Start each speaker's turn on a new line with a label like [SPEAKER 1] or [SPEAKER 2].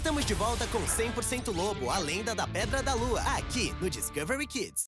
[SPEAKER 1] Estamos de volta com 100% Lobo, a lenda da Pedra da Lua, aqui no Discovery Kids.